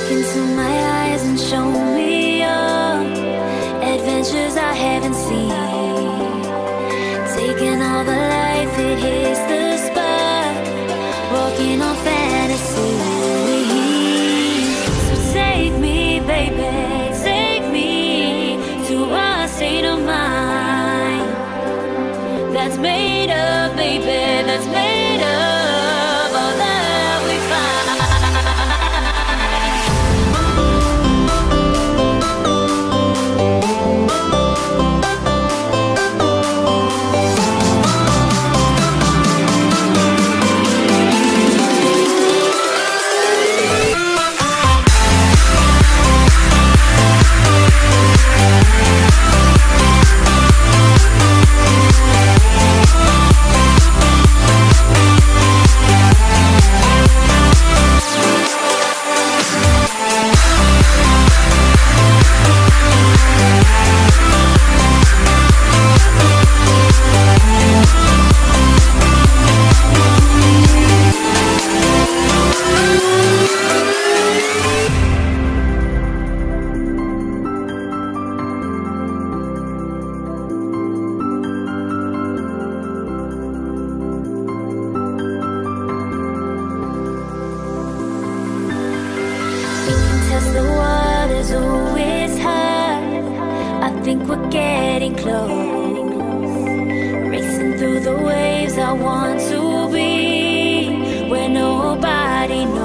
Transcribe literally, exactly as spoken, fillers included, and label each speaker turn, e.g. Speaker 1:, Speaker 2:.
Speaker 1: into my eyes and show me your adventures I haven't seen. Taking all the life, it hits the spot. Walking on fantasy. So take me, baby, take me to a state of mind that's made up, baby, that's made up all that we find. The water's always high. I think we're getting close. Racing through the waves, I want to be where nobody knows.